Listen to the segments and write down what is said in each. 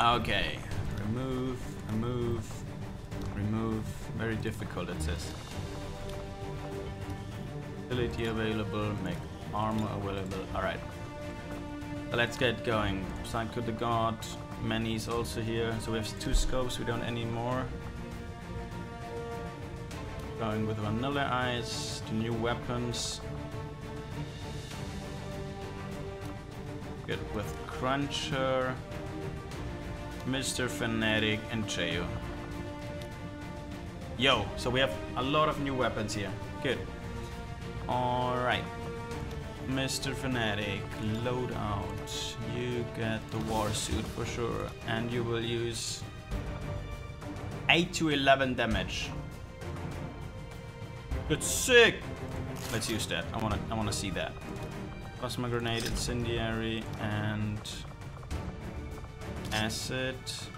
Okay, remove, remove, remove. Very difficult, it says. Ability available, make armor available. Alright. Let's get going. Psycho the God. Manny is also here. So we have 2 scopes, we don't any more. Going with Vanilla Eyes, the new weapons. Good with Cruncher, Mr. Fanatic, and Cheo. Yo, so we have a lot of new weapons here. Good. Alright. Mr. Fanatic, load out. You get the war suit for sure. And you will use 8 to 11 damage. Good, sick! Let's use that. I wanna see that. Plasma grenade, incendiary, and acid.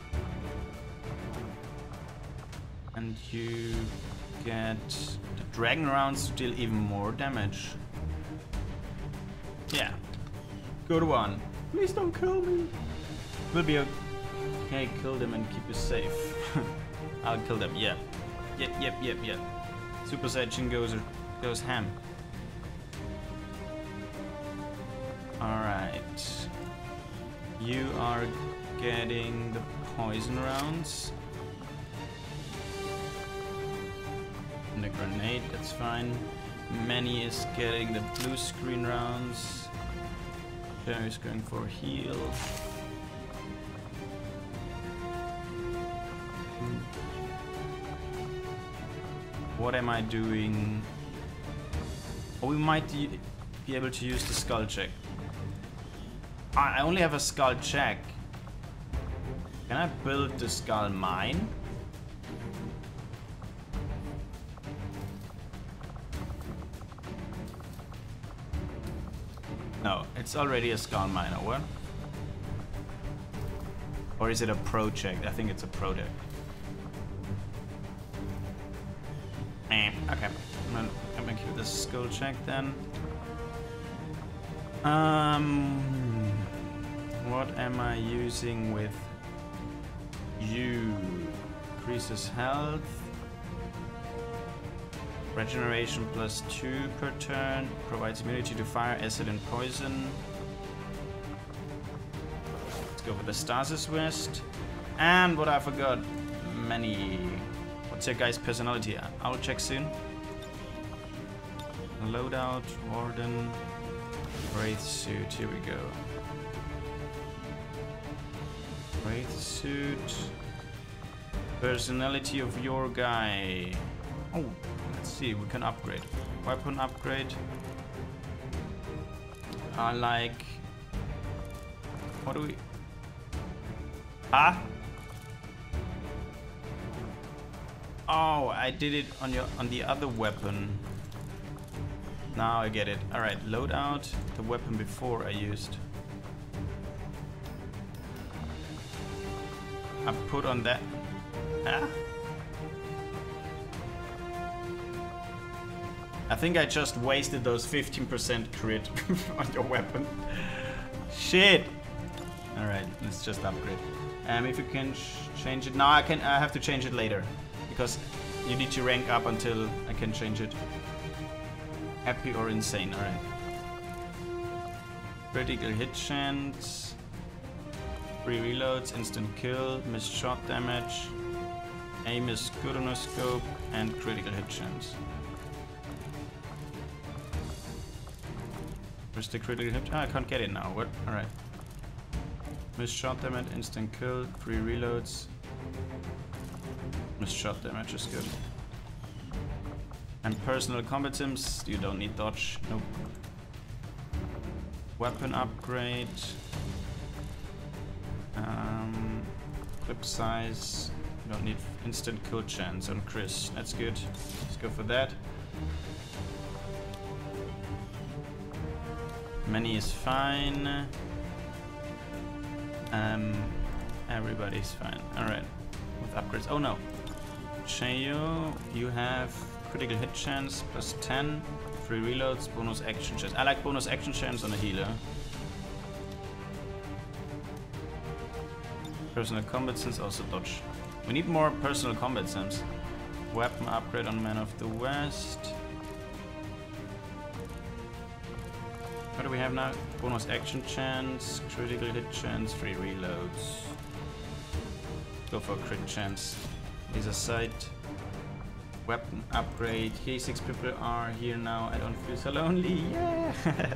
And you get the dragon rounds to deal even more damage. Yeah. Good one. Please don't kill me. We'll be okay. Kill them and keep you safe. I'll kill them. Yeah. Yep. Super Saiyan goes ham. Alright. You are getting the poison rounds. And the grenade, that's fine. Manny is getting the blue screen rounds. Jerry's going for heal. What am I doing? Oh, we might be able to use the skull check. I only have a skull check. Can I build the skull mine? No, it's already a skull mine, or what? Or is it a project? I think it's a project. Okay, I'm gonna give this skull check then. What am I using with you? Increases health. Regeneration +2 per turn. Provides immunity to fire, acid, and poison. Let's go for the Stasis Vest. And what I forgot, Manny. What's your guy's personality? I'll check soon. Loadout, Warden, Wraith Suit. Here we go. Wraith Suit. Personality of your guy. Oh, let's see. We can upgrade. Weapon upgrade. I like. What do we? Ah. Oh, I did it on the other weapon. Now I get it. Alright, load out the weapon before I used. I put on that. Ah? I think I just wasted those 15% crit on your weapon. Shit! Alright, let's just upgrade. If you can change it. No, I have to change it later. Because you need to rank up until I can change it. Happy or insane, alright. Critical hit chance. 3 reloads, instant kill, missed shot damage. Aim is good on a scope, and critical hit chance. Where's the critical hit? Oh, I can't get it now. What? Alright. Missed shot damage, instant kill, 3 reloads. Missed shot damage is good. And personal combat sims, you don't need dodge. Nope. Weapon upgrade. Clip size. You don't need instant kill chance on Chris. That's good. Let's go for that. Manny is fine. Everybody's fine. Alright. With upgrades. Oh no. Cheo, you have critical hit chance +10, 3 reloads, bonus action chance. I like bonus action chance on a healer. Personal combat sense, also dodge. We need more personal combat sense. Weapon upgrade on Man of the West. What do we have now? Bonus action chance, critical hit chance, free reloads. Go for crit chance. Laser sight. Weapon upgrade. Here 6 people are here now. I don't feel so lonely. Yeah!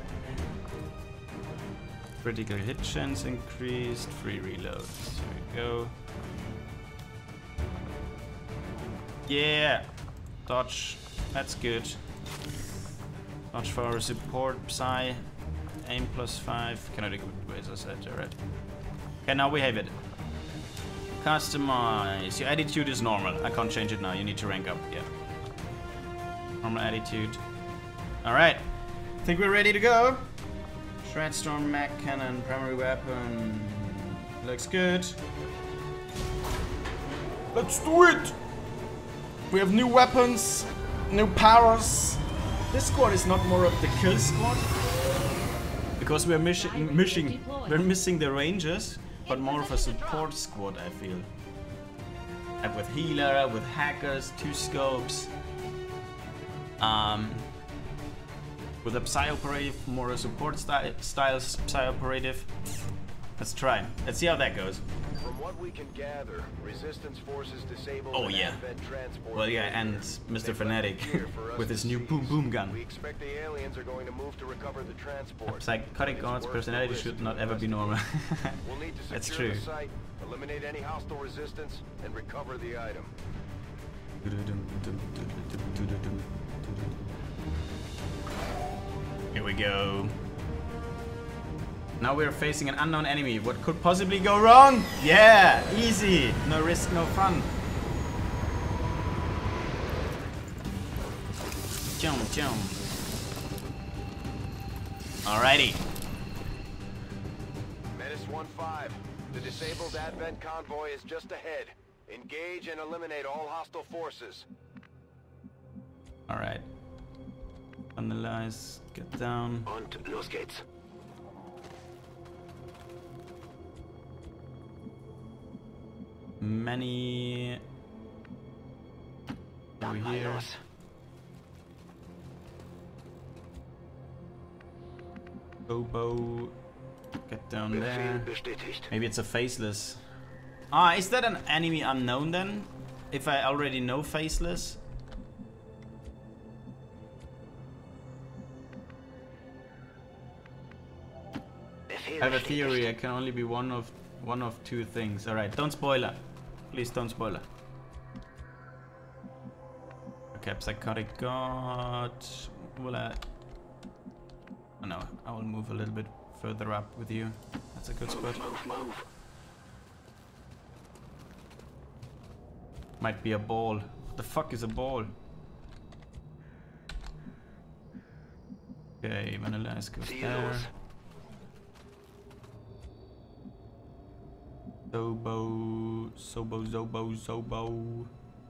Critical hit chance increased. Free reloads. Here we go. Yeah! Dodge. That's good. Dodge for our support. Psy. Aim +5. Cannot equip laser sight. Alright. Okay, now we have it. Customize. Your attitude is normal. I can't change it now. You need to rank up. Yeah. Normal attitude. Alright. Think we're ready to go. Shredstorm, mag cannon, primary weapon. Looks good. Let's do it! We have new weapons, new powers. This squad is not more of the kill squad. Because we're missing the rangers. But more of a support squad, I feel. Like with healer, with hackers, 2 scopes. With a psy operative, more a support style psy operative. Let's try. Let's see how that goes. From what we can gather, resistance forces disabled. Oh yeah. Well yeah, and Mr. Fanatic with his new boom boom gun. We expect the aliens are going to move to recover the transport. Psychotic God's personality should not ever be normal. We'll need to That's secure true. the site, eliminate any hostile resistance, and recover the item. Here we go. Now we're facing an unknown enemy. What could possibly go wrong? Yeah, easy. No risk, no fun. Jump, jump. Alrighty. Menace 1-5. The disabled Advent convoy is just ahead. Engage and eliminate all hostile forces. Alright. Analyze, get down. Und los geht's. Many over here. Bobo, get down there. Maybe it's a faceless. Ah, is that an enemy unknown then? If I already know faceless? I have a theory. I can only be one of 2 things. All right, don't spoiler. Please don't spoiler. Okay, psychotic god. Will I? Oh no, I will move a little bit further up with you. That's a good spot. Move. Might be a ball. What the fuck is a ball? Okay, Vanilla Ice goes there. Zobo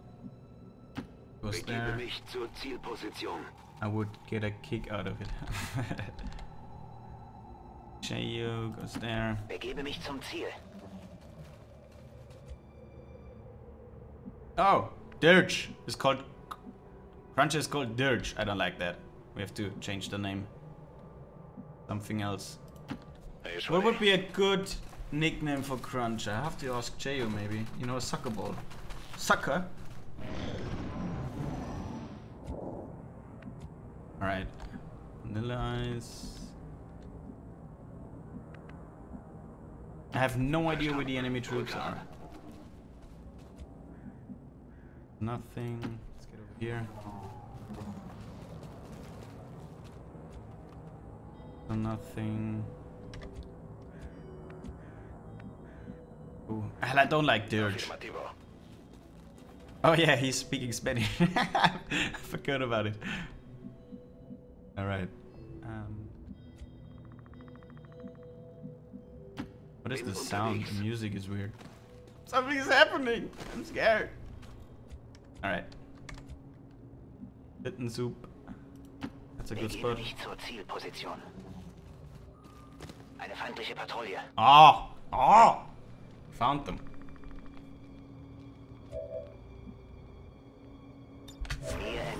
goes there. I would get a kick out of it. Chayo goes there. Begebe mich zum Ziel. Oh, Dirge is called. Crunch is called Dirge. I don't like that. We have to change the name. Something else. What would be a good nickname for Crunch? I have to ask Chayo maybe. You know, a sucker ball. Sucker? Alright. Vanilla Ice. I have no idea where the enemy troops are. Nothing. Let's get over here. So nothing. Ooh. I don't like Dirge. Oh yeah, he's speaking Spanish. I forgot about it. Alright. What is the sound? The music is weird. Something is happening! I'm scared. Alright. Bitten soup. That's a good spot. Eine feindliche Patrouille. Oh! Oh! Found them.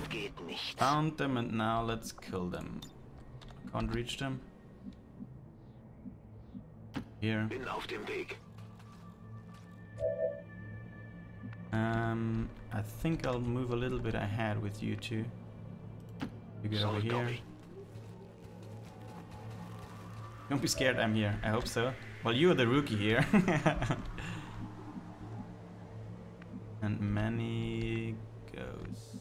geht nicht. Found them and now let's kill them. Can't reach them. Here. Bin auf dem Weg. I think I'll move a little bit ahead with you two. You get over here. Don't be scared, I'm here. I hope so. Well, you're the rookie here. And Manny goes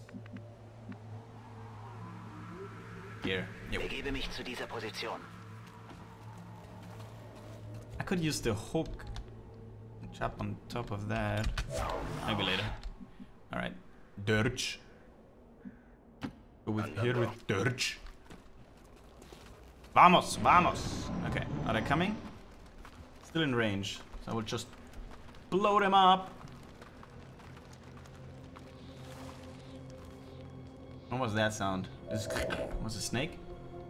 here. Yep. Begebe mich zu dieser Position. I could use the hook. Jump on top of that. Maybe later. Alright. Dirge. Go with here with Dirge. Vamos, vamos. Okay, are they coming? Still in range. So I will just blow them up. What was that sound? Was it a snake?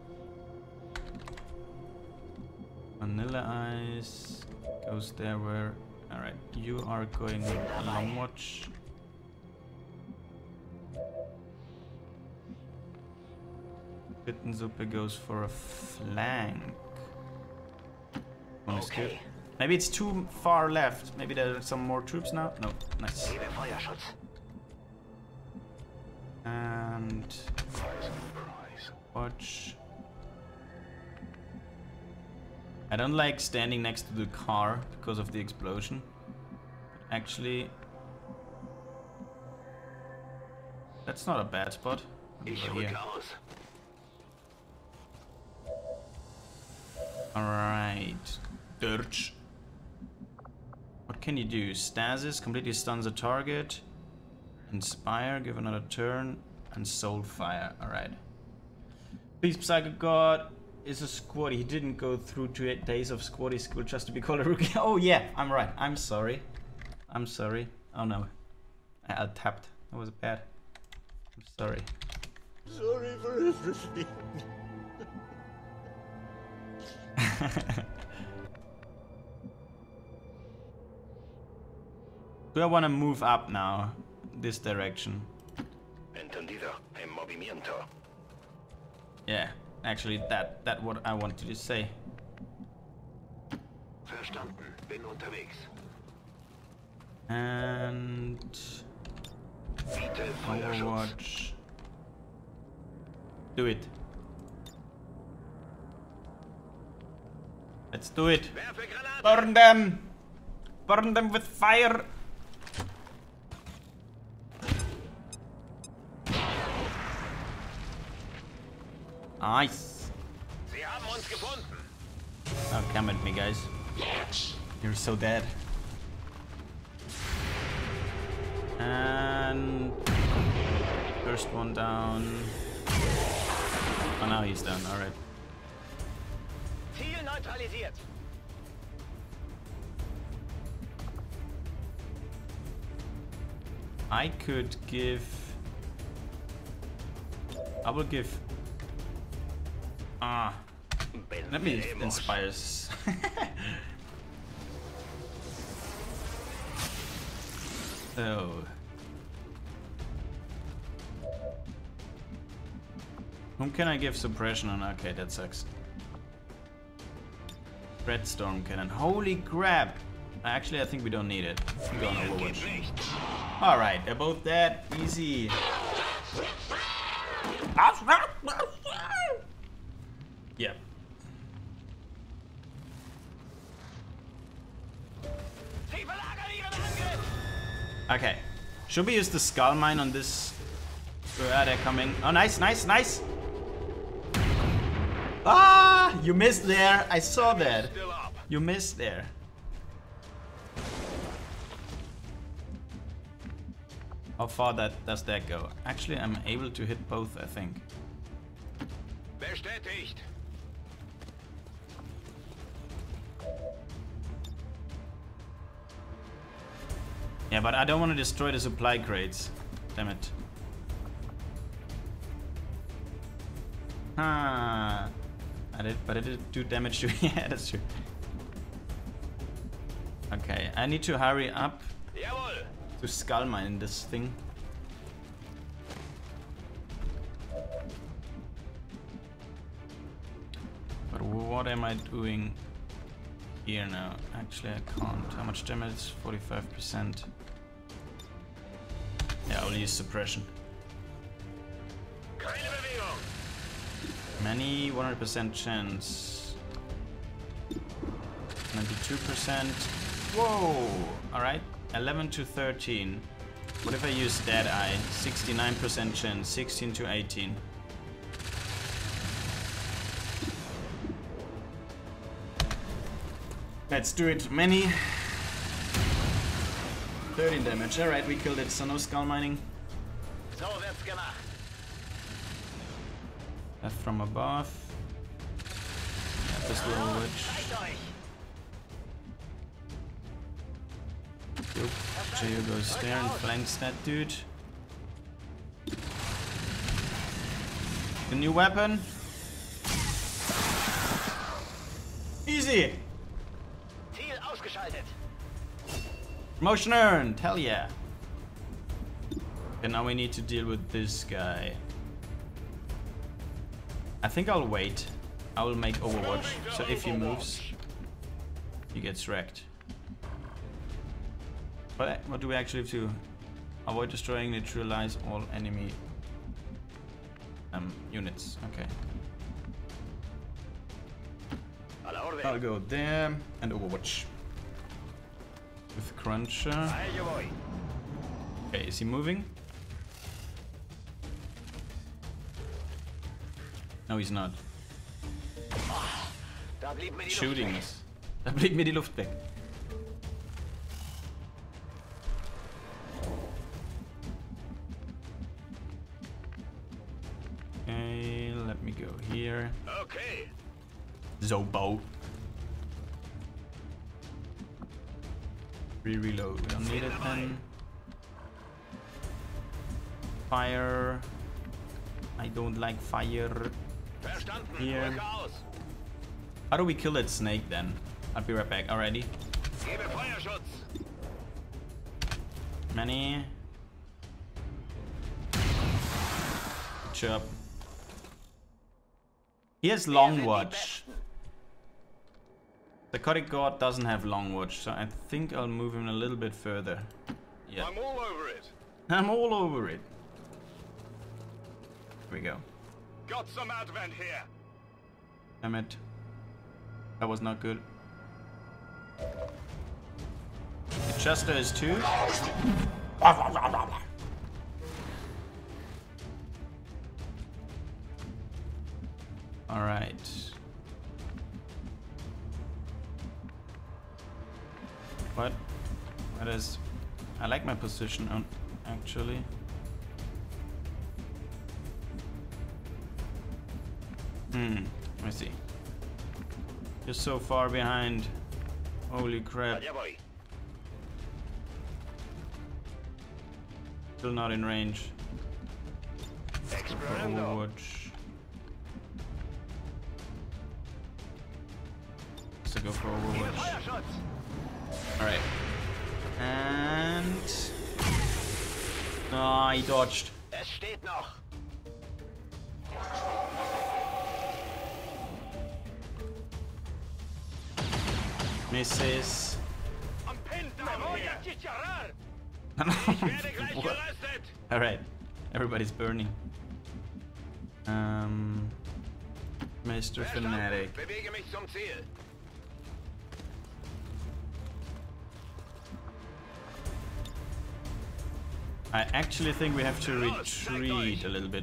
Vanilla Ice goes there where... Alright, you are going long watch. Bittensuppe goes for a flank. Okay. Maybe it's too far left. Maybe there are some more troops now. No, nice. And watch. I don't like standing next to the car because of the explosion. But actually, that's not a bad spot. Here. Alright. Dirge. What can you do? Stasis, completely stuns a target. Inspire, give another turn. And Soul Fire. Alright. Beast Psycho God is a squad. He didn't go through 2 days of squaddy school just to be called a rookie. Oh yeah, I'm right. I'm sorry. I'm sorry. Oh no. I tapped. That was bad. I'm sorry. Sorry for everything. Do I want to move up now? This direction? Entendido. En movimiento. Yeah, actually that what I wanted to say. Verstanden. Bin unterwegs. And Bitte Feuerschutz. Overwatch. Do it. Let's do it. Werfe Granate. Burn them! Burn them with fire! Nice. Sie haben uns gefunden. Oh, come at me, guys. You're so dead. And first one down. Oh, now he's down. All right. Ziel neutralisiert. I could give. I will give. Let me inspire. Oh. Whom can I give suppression on? Okay, that sucks. Red Storm Cannon. Holy crap! Actually, I think we don't need it. We don't know Overwatch. Alright, they're both dead. Easy. Yeah. Okay. Should we use the skull mine on this? Where are they coming? Oh, nice, nice, nice! Ah! You missed there. I saw that. You missed there. How far does that go? Actually, I'm able to hit both, I think. Bestätigt. Yeah, but I don't want to destroy the supply crates. Damn it. Ah, but I did do damage to. Yeah, that's true. Okay, I need to hurry up Jawohl. to skull mine this thing. what am I doing here now? Actually, I can't. How much damage? 45%. Yeah, I'll use suppression. Keine Bewegung. Many 100% chance. 92%. Whoa! Alright, 11 to 13. What if I use Dead Eye? 69% chance, 16 to 18. Let's do it. Many. 13 damage. Alright, we killed it. So no skull mining. So wird's gemacht. Left from above. Yeah, this little witch. Zeigt euch. Yep. Geo goes there and flanks that dude. The new weapon. Easy. Ziel ausgeschaltet. Promotion earned. Hell yeah. And now we need to deal with this guy. I think I'll wait. I will make Overwatch. So if he moves, he gets wrecked. But what do we actually have to avoid destroying, neutralize all enemy units? Okay. I'll go there and Overwatch with Cruncher. Okay, is he moving? No, he's not. Da blieb mir die Luft Shooting weg. us. Da blieb mir die Luft weg. Okay, let me go here. Okay. Zobo. Reload. We don't need it then. Fire. I don't like fire. Verstanden. Hier. Rücke aus. How do we kill that snake then? I'll be right back. Already. Gebe Feuerschutz. Many. Good job. He has long watch. The Psychotic God doesn't have long watch, so I think I'll move him a little bit further. Yeah. I'm all over it. I'm all over it. Here we go. Got some advent here. Damn it. That was not good. The Chester is 2. Alright. What? That is... I like my position on actually. Let me see. You're so far behind. Holy crap. Jawohl. Still not in range. Experendo. Overwatch. Let's go for Overwatch. Feuerschutz. Alright. And... Oh, he dodged. Es steht noch. Misses. Am Pin, Memoria Chicharar. Ich werde gleich geröstet. Alright. Everybody's burning. Mr. Fanatic. Bewege mich zum Ziel. I actually think we have to retreat a little bit.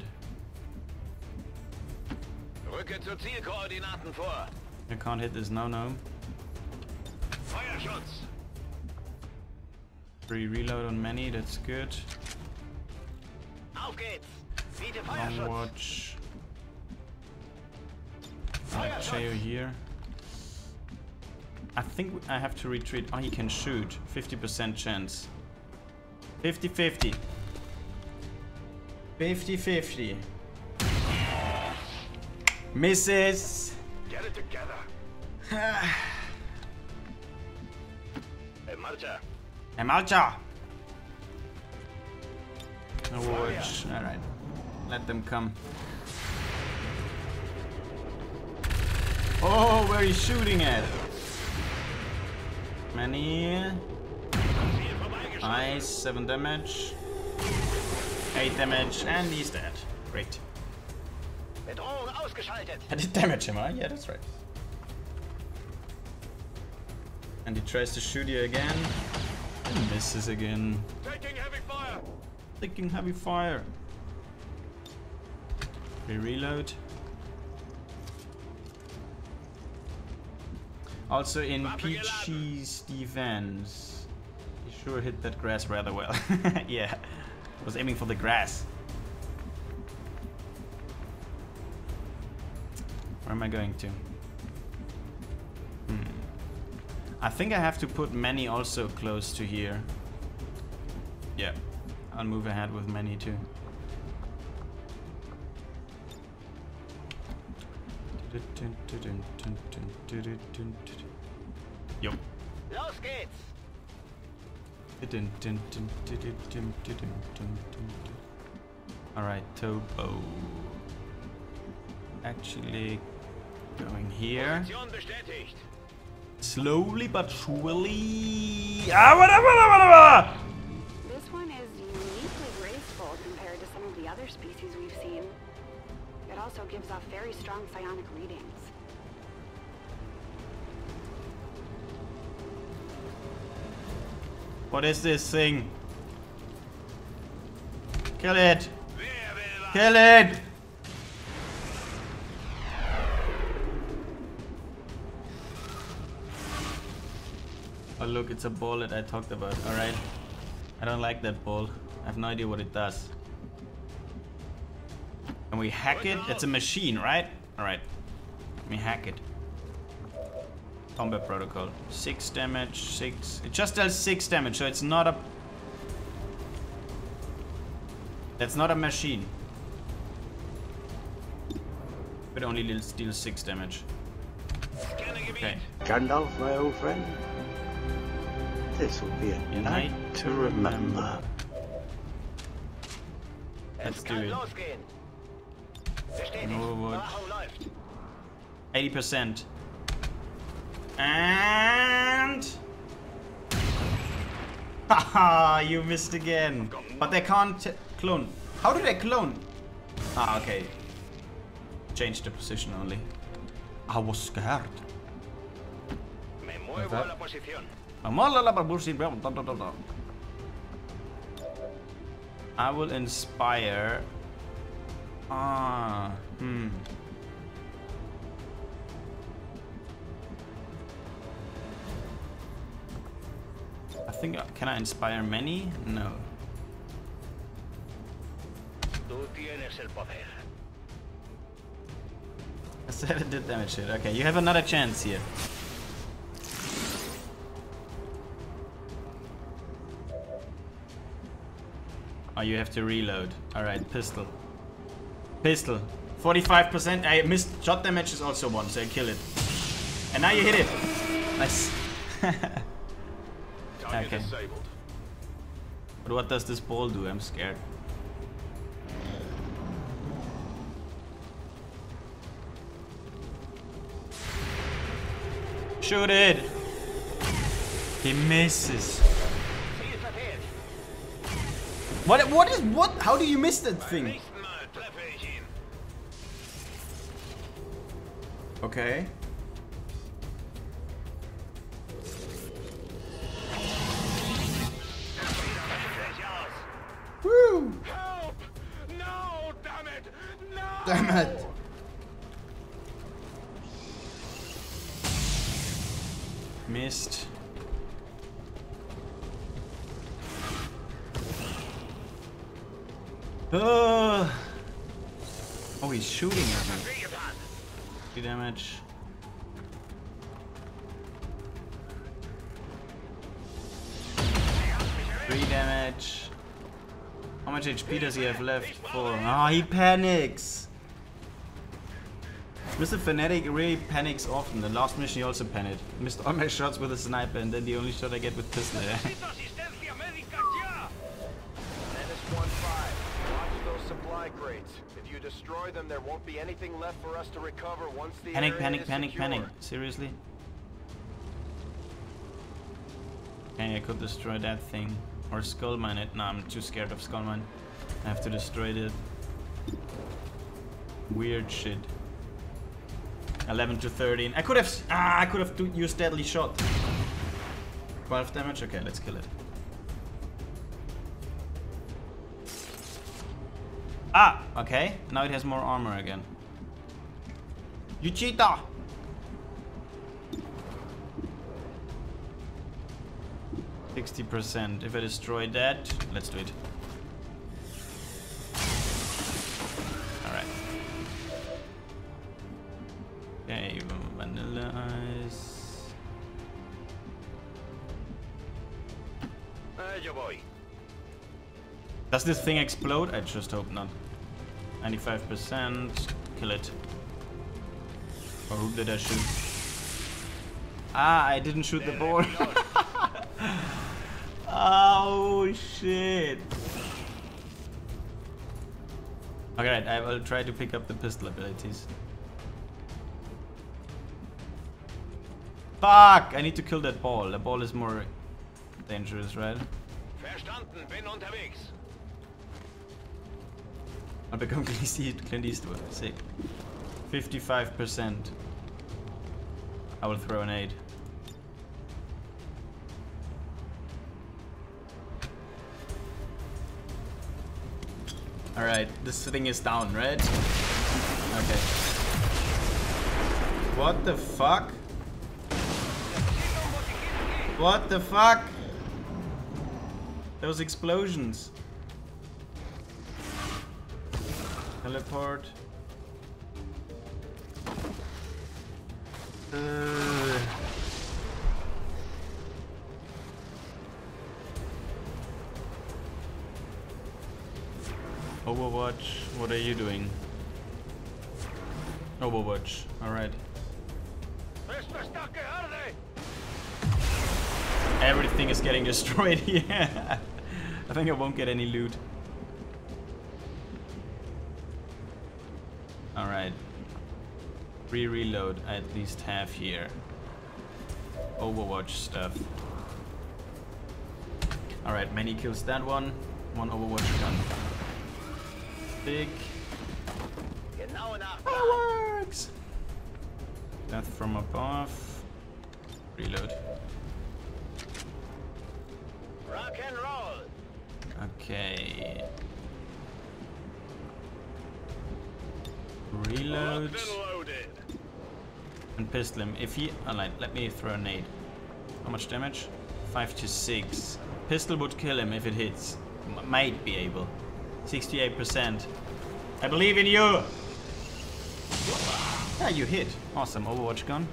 Rücke zu Zielkoordinaten vor. I can't hit this, no. Feuerschutz. Free reload on many, that's good. Auf geht's. Biete Long Feuerschutz. watch. Cheo here. I think I have to retreat. Oh, he can shoot. 50% chance. 50-50. 50-50. Misses. Get it together. Marcha. En marcha. Overwatch. Alright. Let them come. Oh, where are you shooting at? Many. Nice, 7 damage. 8 damage, and he's dead. Great. Bedrohung ausgeschaltet. I did damage him, huh? Yeah, that's right. And he tries to shoot you again. And misses again. Taking heavy fire. Taking heavy fire. We reload. Also in Peachy's defense, he sure hit that grass rather well. Yeah, was aiming for the grass. Where am I going to? I think I have to put many also close to here. Yeah, I'll move ahead with many too. Yup. Los geht's. Alright, Tobo. Actually going here. Position bestätigt. Slowly but surely. This one is uniquely graceful compared to some of the other species we've seen. It also gives off very strong psionic readings. What is this thing? Kill it! Kill it! Oh look, it's a ball that I talked about. Alright. I don't like that ball. I have no idea what it does. Can we hack it? It's a machine, right? Alright. Let me hack it. Combat protocol. 6 damage, 6. It just does 6 damage, so it's not a... That's not a machine. It only deals 6 damage. Okay. Gandalf, my old friend. This will be a night to remember. Let's Es do kann it. losgehen. Bestätigt. Overwatch. Überwachung läuft. 80%. And... Haha, you missed again. But they can't clone. How do they clone? Ah, okay. Change the position only. I was scared. Me muevo a la posición. I will inspire. I think, can I inspire many? No. Tú tienes el poder. I said it did damage it. Okay, you have another chance here. Oh, you have to reload. Alright, pistol. Pistol. 45%. I missed. Shot damage is also 1, so I kill it. And now you hit it. Nice. Target Okay. disabled. But what does this ball do? I'm scared. Shoot it! He misses. Ziel verfehlt. What? How do you miss that thing? Nächsten Mal treffe ich ihn. Okay. Woo! Help! No! Damn it! No! Damn it! Missed. Oh, he's shooting at me. 3 damage. Three damage. How much HP does he have left? 4. Ah, he panics. Mr. Fanatic really panics often. The last mission he also panicked. Missed all my shots with a sniper and then the only shot I get with pistol. Asistencia médica ya. -15. Watch those supply supply crates. If you destroy them, there won't be anything left for us to recover once the Panic, area panic, is panic, secure. panic. Seriously? Okay, I could destroy that thing. Or skull mine it. No, I'm too scared of skull mine. I have to destroy it. Weird shit. 11 to 13. I could have used deadly shot. 12 damage. Okay, let's kill it. Ah, okay. Now it has more armor again. You cheetah! 60%. If I destroy that, let's do it. Alright. Okay, vanilla ice. Yo voy. Does this thing explode? I just hope not. 95%. Kill it. Or who did I shoot? Ah, I didn't shoot the ball. Oh shit. Alright, I will try to pick up the pistol abilities. Fuck! I need to kill that ball. The ball is more dangerous, right? Verstanden, bin unterwegs. I'll become Clint Eastwood. Sick. 55%. I will throw an 8. Alright, this thing is down, right? Okay. What the fuck? What the fuck? Those explosions. Teleport. Overwatch, what are you doing? Overwatch, alright. Everything is getting destroyed here. I think I won't get any loot. Alright. Free reload I at least have here. Overwatch stuff. Alright, many kills that one. One Overwatch gun. Big. Fireworks! Death from above. Reload. Rock and roll. Okay. Reload. And pistol him. If he... Alright, let me throw a nade. How much damage? 5 to 6. Pistol would kill him if it hits. Might be able. 68%. I believe in you! Yeah, you hit. Awesome. Overwatch gun.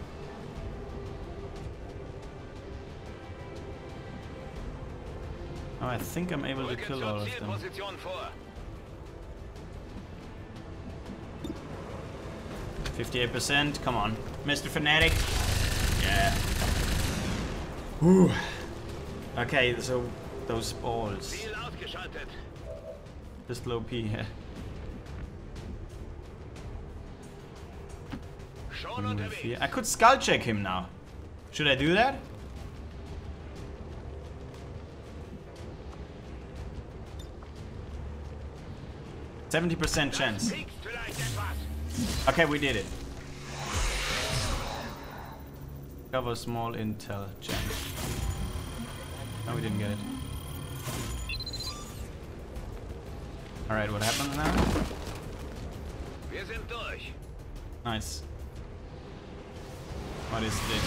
Oh, I think I'm able to kill all of them. 58%. Come on. Mr. Fanatic. Yeah. Whew. Okay, so those balls. Just low P here. I could skull check him now. Should I do that? %70 chance. Okay, we did it. Cover small intel chance. No, we didn't get it. Alright, what happens now? Nice. What is this?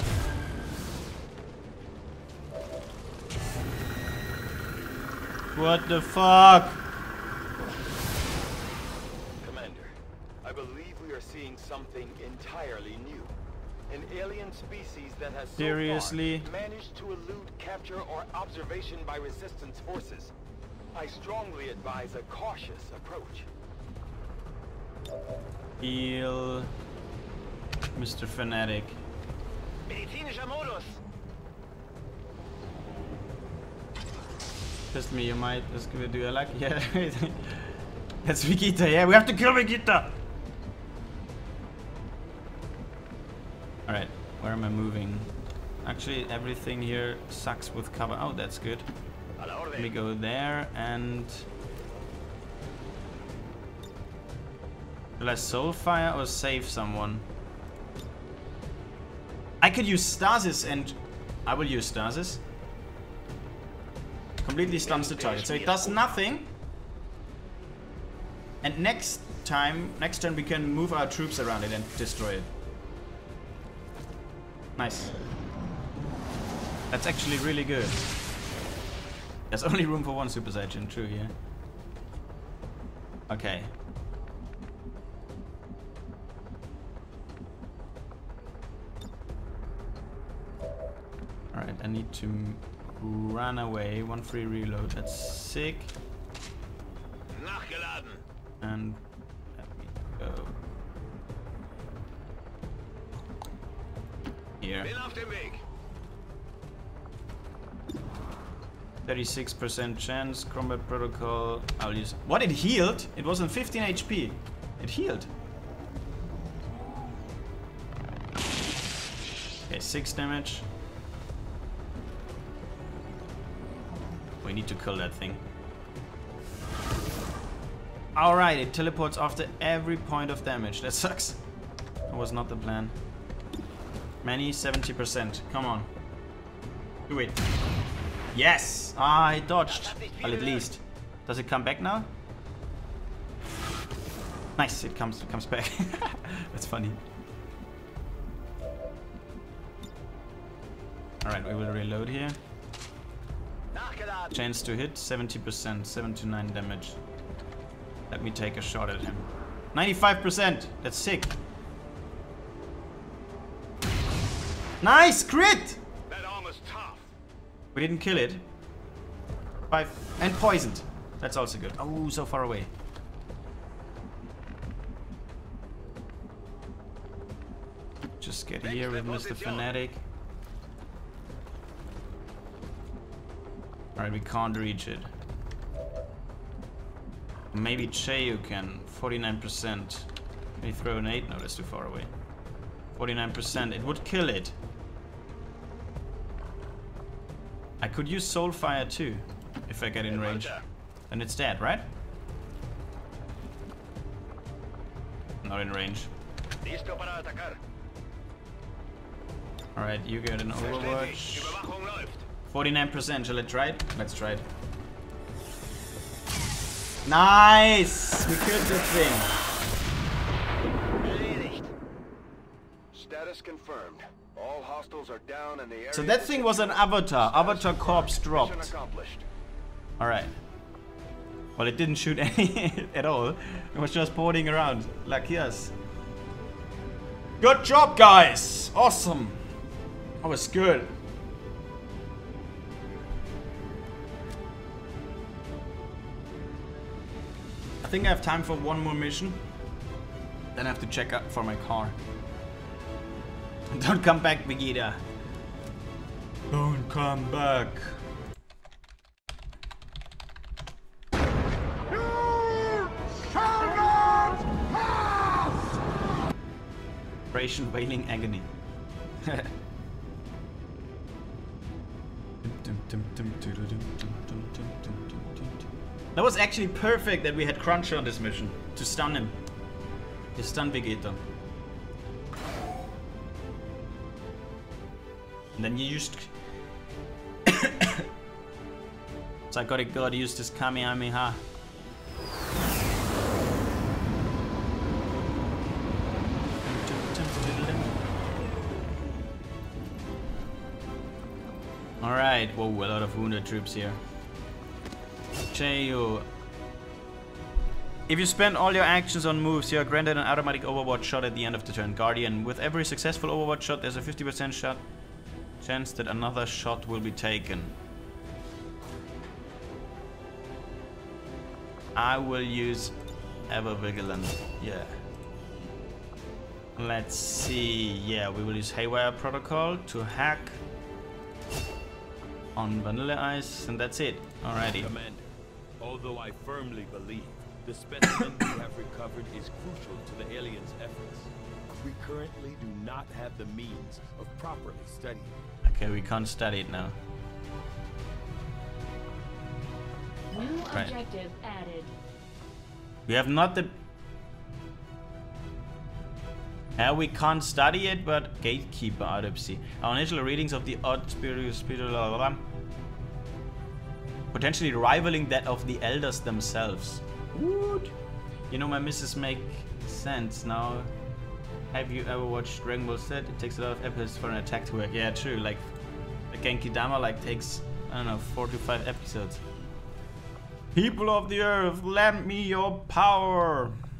What the fuck? Commander, I believe we are seeing something entirely new. An alien species that has Seriously? so far managed to elude capture or observation by resistance forces. I strongly advise a cautious approach. Heal Mr. Fanatic. Medizinischer Modus. Test me, you might. Let's give it. Do I like? Yeah. That's Vegeta, yeah, we have to kill Vegeta! Alright, where am I moving? Actually, everything here sucks with cover. Oh, that's good. Let me go there and... Will I soulfire or save someone? I could use stasis and... I will use stasis. Completely stuns the target, so it does nothing. And next turn we can move our troops around it and destroy it. Nice. That's actually really good. There's only room for one Super Saiyan, true, yeah. Okay. Alright, I need to run away. 1 free reload, that's sick. And let me go here. 36% chance, combat protocol. I'll use. What? It healed? It was on 15 HP. It healed. Okay, 6 damage. We need to kill that thing. Alright, it teleports after every point of damage. That sucks. That was not the plan. Many 70%. Come on. Do it. Yes! Ah, I dodged. Well, at least. Does it come back now? Nice, it comes back. That's funny. Alright, we will reload here. Chance to hit 70%, 7 to 9 damage. Let me take a shot at him. 95%! That's sick. Nice! Crit! That armor's tough. We didn't kill it. 5 and poisoned. That's also good. Oh, so far away. Just get here with Mr. Fanatic. Alright, we can't reach it. Maybe Chayu can. 49%. Can you throw an 8? No, that's too far away. 49%. It would kill it. I could use Soulfire too, if I get in range. Then it's dead, right? Not in range. Alright, you get an Overwatch. 49%. Shall I try it? Let's try it. Nice! We killed the thing. Status confirmed. All hostiles are down and the area. So that thing was an avatar. Avatar corpse dropped. Alright. Well, it didn't shoot any at all. It was just porting around. Lucky us. Good job, guys! Awesome. That was good. I think I have time for one more mission. Then I have to check out for my car. Don't come back, Vegeta. Don't come back. You shall not pass! Operation Wailing Agony. That was actually perfect that we had Cruncher on this mission to stun him. To stun Vegeta. And then you used... So I gotta use this Kamehameha. Alright, whoa, a lot of wounded troops here. Chayu. If you spend all your actions on moves, you are granted an automatic overwatch shot at the end of the turn. Guardian. With every successful overwatch shot, there's a 50% chance that another shot will be taken. I will use Ever Vigilant. Yeah. Let's see. Yeah, we will use Haywire Protocol to hack on Vanilla Ice, and that's it. Alrighty. Commander, although I firmly believe The specimen we have recovered is crucial to the aliens' efforts. We currently do not have the means of properly studying it. Okay, we can't study it now. New objective added. We have not the... we can't study it, but Gatekeeper Autopsy. Our initial readings of the odd spiritual potentially rivaling that of the elders themselves. What? You know, my misses make sense now. Have you ever watched Dragon Ball Z? It takes a lot of episodes for an attack to work. Yeah, true. Like the Genki Dama like takes, I don't know, 4 to 5 episodes. People of the earth, lend me your power.